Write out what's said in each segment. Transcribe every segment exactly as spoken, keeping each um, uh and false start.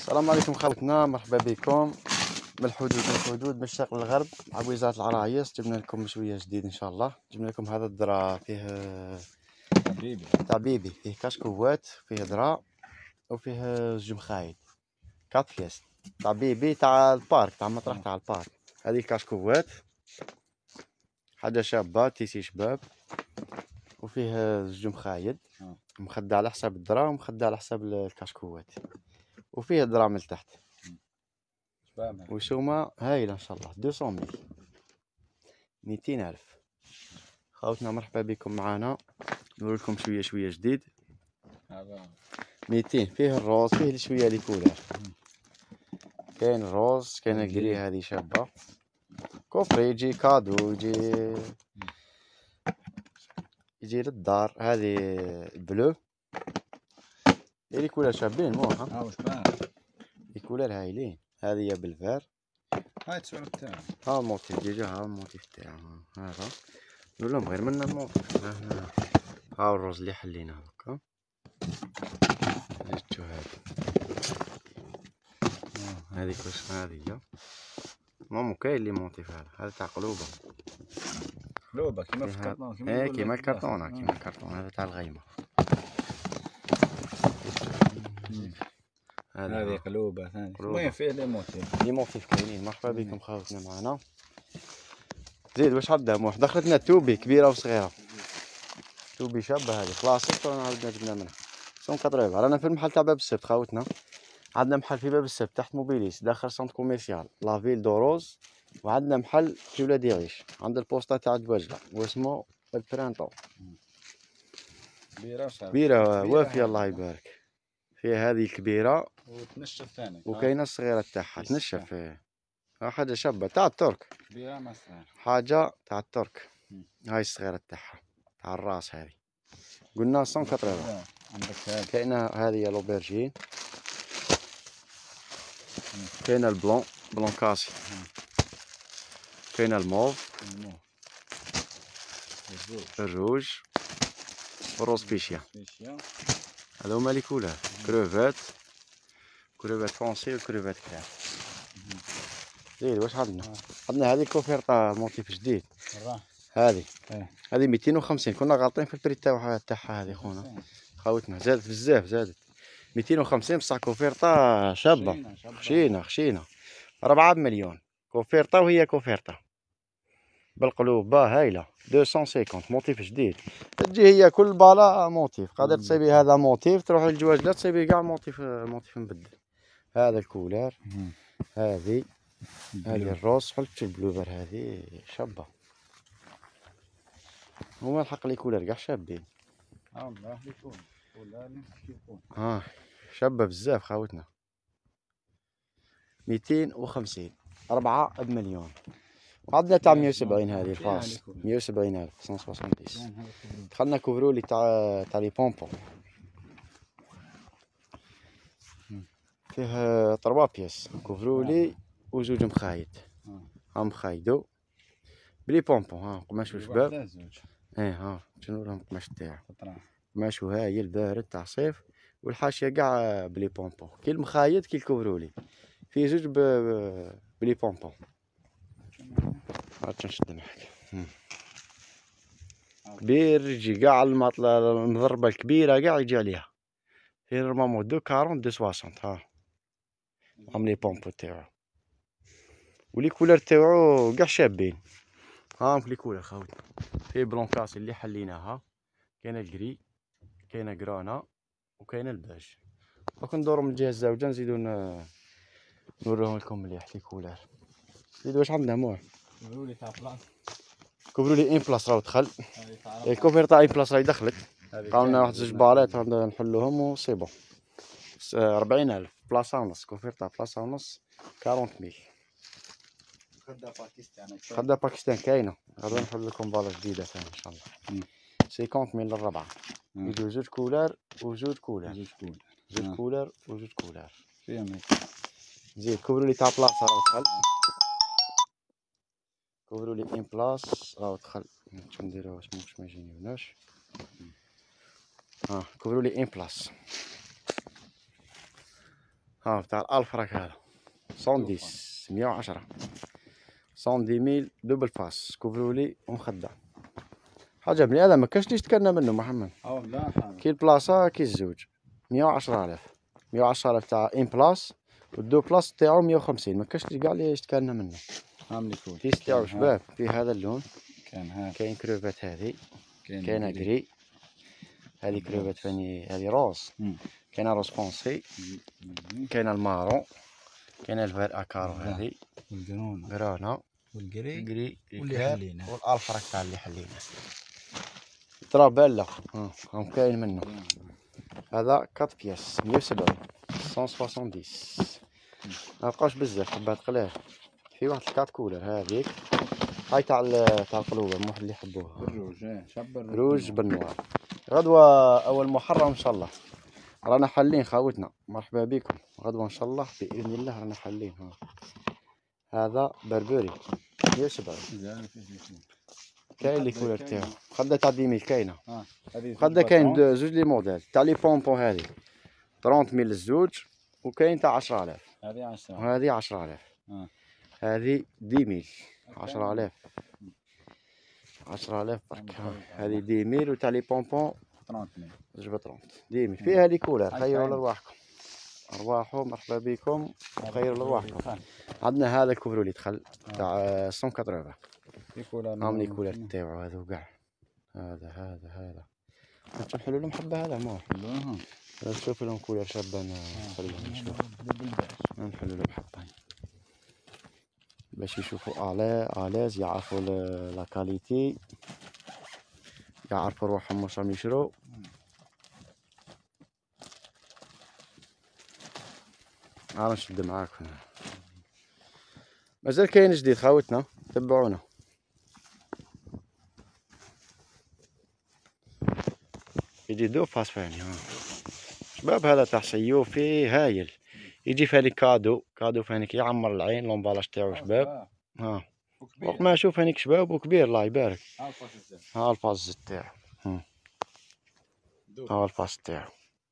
السلام عليكم خوتنا، مرحبا بكم من الحدود للحدود، من الشرق للغرب، مع وزارة العرايس. جبنا لكم شوية جديد ان شاء الله. جبنا لكم هذا الدرا فيه حبيبي تاع بيبي، فيه كشكوات، فيه درا وفيه زوج مخايد كات بياس تاع بيبي تاع البارك، تاع مطرح تاع البارك. هذه الكشكوات حاجة شابة، تيسي شباب، وفيه زوج مخايد مخدة على حساب الدرا ومخدة على حساب الكشكوات، وفيه درا من تحت وشومة هايلة ان شاء الله. مئتين ميل ميتين الف. خوتنا مرحبا بكم معنا، نوريكم شويه شويه جديد. ميتين فيه الروز، فيه شويه لي كولر، كاين الروز، كاين الكري، هذه شابه كوفري، يجي كادو، يجي يجي للدار. هذه بلو، لي كولر شابين مو ها، واش بان لي كولر هايلين. هذه هي بالفار، هاي التصوير تاعها، ها الموتيف ديجا، ها الموتيف تاعها هذا. نقول لهم غير منا الموتيف. ها, ها الروز اللي حلينا هكا، جبتو هذه هذيك واش هذه هي مامو. كاين اللي موتيف هذا، هذا تاع قلوبه قلوبه كيما في الكرتون، كيما ايه كيما الكرتونه، كيما الكرتون. هذا تاع الغيمه، هذه قلوبه ثاني. المهم فيه لي موتيف، لي موتيف كاينين. مرحبا بكم خوتنا معنا. زيد واش عندنا واحد دخلتنا توبي كبيره وصغيره، توبي شابه هذه كلاسيك، عاودنا جبنا منها سون كطريبه. رانا في المحل تاع باب السبت خوتنا، عندنا محل في باب السبت تحت موبيليس داخل سونت كوميرسيال لا فيل دوروز، وعندنا محل في ولاد يعيش عند البوسطه تاع دواجله واسمه البرانتو. كبيره كبيره وافيه الله يبارك. فيها هذه الكبيره وتنشف ثاني، وكاينه الصغيره تاعها تنشف. فيه حاجه شابه تاع الترك، كبيره ما صغيره، حاجه تاع الترك. هاي الصغيره تاعها تاع الراس، هذه قلنا مئتين كطريبه. عندك كاينه هذه لوبرجين، كاينه البلون بلون كاسي، كاينه الموف، الروج والروز بيشيا. هذا هما لي كولور. كروفات، كروفات فونسي وكروفات كلار. زيد واش عندنا؟ عندنا هذه كوفيرطا موتيف جديد، هذه هذه ميتين وخمسين. كنا غالطين في البري تاعها تاعها هذه خونا خوتنا، زادت بزاف، زادت ميتين وخمسين بصح كوفيرطا شابه خشينه خشينه. ربعة بمليون كوفيرطا، وهي كوفيرطا بالقلوب هايله. مئتين وخمسين موتيف جديد. تجي هي كل بالا موتيف، قادر تصيبي هذا موتيف، تروح للجواج لا تصيبي كاع موتيف موتيف مبدل. هذا الكولار، هذه هذه الروز، حلت البلوبر هذه شابه. هما الحق لي كولار كاع شابين. اه والله يكون ولا يكون اه شابه بزاف خاوتنا. ميتين وخمسين، أربعة بمليون. عندنا تاع مية وسبعين هذه الفاس، مية وسبعين ألف مية وسبعين. دخلنا كوفرولي تاع تاع لي بومبون، فيه طروا بياس كوفرولي وزوج مخايد. ها مخايدو بلي بومبون، ها قماش وشباب. ايه ها شنو لهم القماش تاعو، قماش هايل بارد تاع صيف، والحاشيه كاع بلي بومبون، كي المخايد كي الكوفرولي. فيه زوج بلي بومبون. هاك نشد معاك كبير، يجي كاع المطلة المضربة الكبيرة كاع يجي عليها. فيه نورمالمون دو كارون دو سواسونت. ها هم لي بومبو تاعو، ولي كولر تاعو كاع شابين. ها لي كولر خاوتنا. فيه بلون كاسي اللي حليناها، كاينه الكري، كاينه كرانا، وكاينه الباج. دوك ندورو من الجهه الزاوجه نزيدو نوريهم لكم مليح لي كولر. زيد واش عندنا موح كوفرولي تاع بلاص، كوفرولي ان بلاص راهو دخل. الكوفر تاع ان بلاص راهي دخلت، قالنا واحد زوج بالات نحلوهم و سي بون. أربعين ألف بلاصه ونص، كوفر تاع بلاصه ونص أربعين ميل. خدا باكستان، خدا باكستان كاينه. غادي نحل لكم بالا جديده ثاني ان شاء الله. خمسين ميل للربعه، يجيو زوج كولر وزوج كولر، زوج كولر، زوج كولر وزوج كولر. فيهم زيد كوفرولي تاع بلاصه راه دخل، كوفرولي ان بلاص راه دخل. شنو نديرو واش مش ما يجينيوناش. ها كوفرولي ان بلاص، ها بتاع الألف راك هذا مية مية وعشرة مية ميل دوبل فاس كوفرولي ومخدع. عجبني هذا ما كاش ليش تكلنا منه محمد. اه لا حامل. كي البلاصة كي الزوج مية وعشرة آلاف مية وعشرة آلاف تاع ان بلاص والدو بلاص تاعو مية وخمسين ما كاش لي كاع ليش تكلنا منه. عامل كول. كيس تاعو شباب في هذا اللون. كان هذا كاين كروفات هذه كاينه كاين جري هذه كروفات ثاني هذه روز كاينه روز فونسي كاينه المارون كاينه الفير اكارو هذه والجنون غرانا والجري جري واللي حلينا والالفرك تاع اللي حلينا ترى بلا ها هم كاين منه. هذا أربعة بياس مية وسبعين مية وسبعين ما بقاوش بزاف حبات قلال. في واحد الكات كولر هذيك هاي تاع تاع القلوبة الموحد اللي يحبوها بالروج. اه شاب الروج روج بالنوار. غدوة أول محرم إن شاء الله رانا حالين خاوتنا مرحبا بكم غدوة إن شاء الله بإذن الله رانا حالين. ها هذا بربري مية وسبعين كاين اللي كولر تاعو خدا تاع ديميل كاينه. خدا كاين زوج لي موديل تاع لي بومبون هذه ثلاثين ميل الزوج وكاين تاع عشرة آلاف. هذه عشرة وهذه عشرة آلاف. هذه دي ميل عشرة آلاف عشرة آلاف برك. هذه دي ميل وتاع لي بومبون ثلاثين زوج ب ثلاثين دي ميل. فيها لي كولر خيروا لرواحكم ارواحوا مرحبا بكم وخيروا لرواحكم. عندنا هذا الكوفرولي دخل تاع مية وثمانين هاهم لي كولر تاعو هذو كاع. هذا هذا هذا انتم نحلوا لهم حبه هذا ما نشوف لهم كولر شابه نخليهم نشوف نحلوا لهم حبه باش يشوفوا على الاز يعرفوا لا كاليتي يعرفوا روحهم واش راهم يشرو. انا نشد معاكم مازال كاين جديد خاوتنا تبعونا. يجي دو فاس فاني ها شباب هذا تاع سيوفي هايل يجي فاني كادو كادو فانيك يعمر العين لومبالاج تاعو شباب. ها وقت ما اشوف هنيك شباب وكبير الله يبارك. ها الفاز تاعو ها الفاز تاعو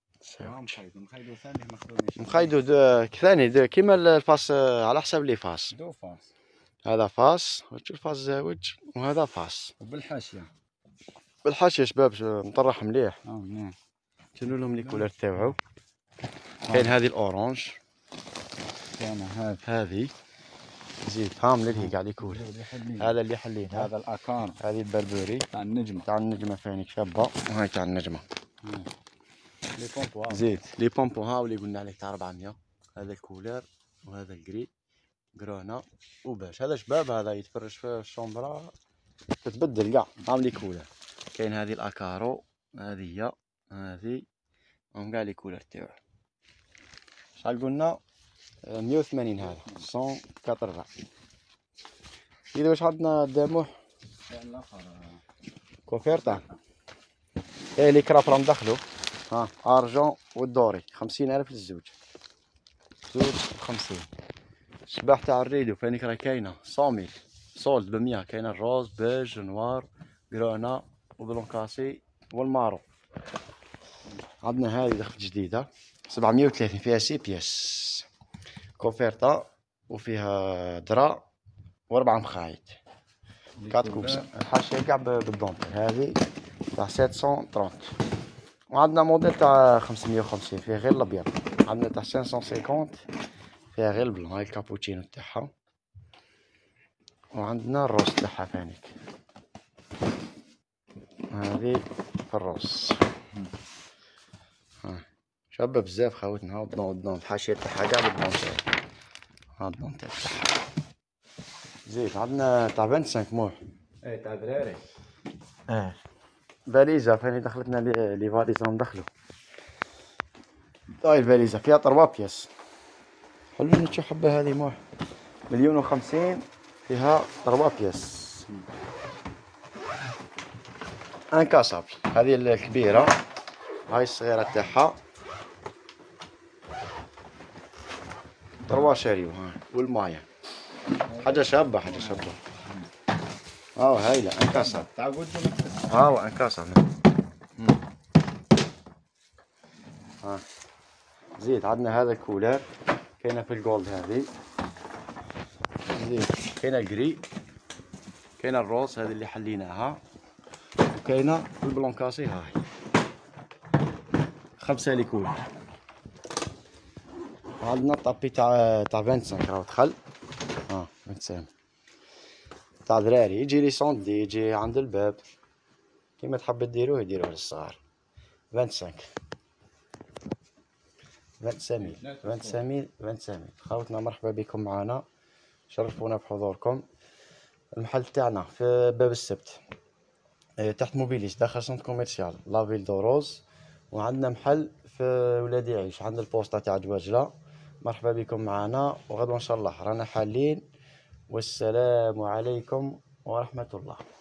مخيدو ثاني كيما الفاس على حسب لي فاس. دو فاس هذا فاس تشوف فاس زاوج وهذا فاس وبالحاشيه بالحاشيه شباب مطرح مليح. اه نعم شنو لهم لي كولر تاعو. كاين هذه الاورانج كاين هذا هذه زيد هام للهي قاعد يكول. هذا اللي حلين هذا الاكار هذه البربري تاع النجمه تاع النجمه فانيك شابه وهاي تاع النجمه. لي بومبو زيد لي بومبو ها اللي قلنا عليه تاع أربعمية. هذا الكولر وهذا الجري جرانا وباش هذا شباب هذا يتفرش في الشومبرا تتبدل كاع هام لي كولر. كاين هذه الاكارو هذه هي هذه هم كاع لي كولر تاعو. شحال قلنا مية وثمانين هذا مية وثمانين. إذا واش عندنا داموح كوفيرتا ايه لي كراب راهم دخلوا. ها ارجون والدوري خمسين ألف للزوج زوج خمسين. الشباح تاع الريدو فانيك راه كاينه مية ميل سولد بمية. كاينه الروز بيج نوار غرانا وبلونكاسي والمارو. عندنا هذه دخلت جديده سبعمية وثلاثين فيها سي بياس كوفيرتا وفيها درا واربعه مخايط كات كوبس. الحاشيه كاع بالدونتيل هذه تاع سبعمية وثلاثين. وعندنا موديل تاع خمسمية وخمسين فيه غير الابيض. عندنا تاع خمسمية وخمسين فيها غير البلون هاي الكابوتشينو تاعها. وعندنا الروز تاعها فانيك هذه في الروز. ها شابه بزاف خاوتنا. ها الدون الدون الحاشيه تاعها كاع بالدونتيل. ها الدونتيل تاعها زيد. عندنا تاع خمسة وعشرين موح ايه تاع دراري اه فاليزا فاني دخلتنا لي لي فاليزا راهم دخلوا. هاي الفاليزا فيها ثلاثة بياس حلو تشوف حبه هذه موح مليون وخمسين فيها ثلاثة بياس انكاسابل. هذه الكبيره هاي الصغيره تاعها ثلاثة شاريو ها والمايه حاجه شابه حاجه شابه. اه هايله انكاسابل تاع قدام ها هو انكاسابل. ها زيد عندنا هذا الكولر كاينه في الجولد هذه زين، كاينه الجري، كاينه الروز هذه اللي حليناها، وكاينه البلونكاسي هاي خمسه ليكول. عندنا الطابي تاع تاع خمسة وعشرين راهو دخل، ها خمسة تاع دراري، يجي لي سوندي يجي عند الباب كيما تحب ديروه يديروه للصغار. خمسة وعشرين ميل خمسة ميل خمسة ميل. خوتنا مرحبا بكم معنا، شرفونا بحضوركم. المحل تاعنا في باب السبت تحت موبيليس داخل سنتر كوميرسيال لافيل دو روز، وعندنا محل في ولادي يعيش عند البوسطة تاع جواجلة. مرحبا بكم معنا، وغدوة ان شاء الله رانا حالين. والسلام عليكم ورحمة الله.